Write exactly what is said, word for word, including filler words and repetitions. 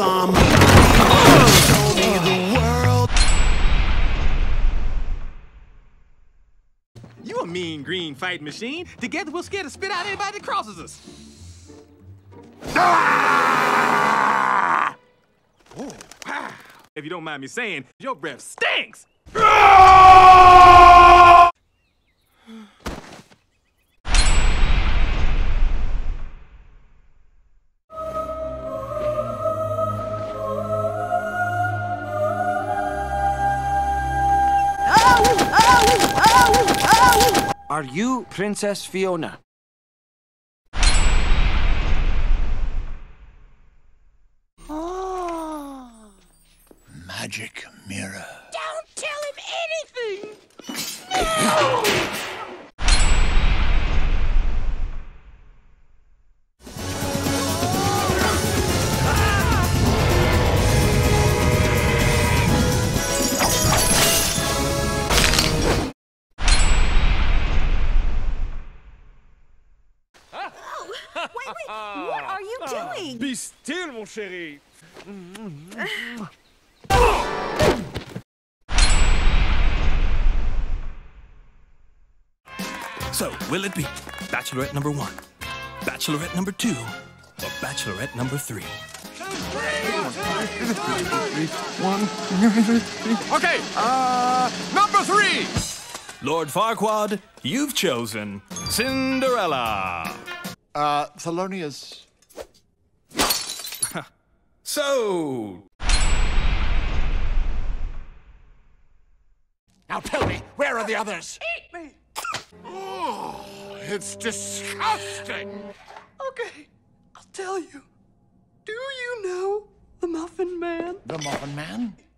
somebody show me the world. You a mean green fighting machine. Together we'll scare the spit out anybody that crosses us. Ah! Oh, wow. If you don't mind me saying, your breath stinks. Are you Princess Fiona? Oh. Magic mirror. Don't tell him anything! Wait, wait, what are you doing? Be still, mon chéri. So, will it be Bachelorette number one, Bachelorette number two, or Bachelorette number three? Okay, uh, number three. Lord Farquaad, you've chosen Cinderella. Uh, Thelonious. So, Now tell me, where are the others? Eat me! Oh, it's disgusting. Okay, I'll tell you. Do you know the Muffin Man? The Muffin Man?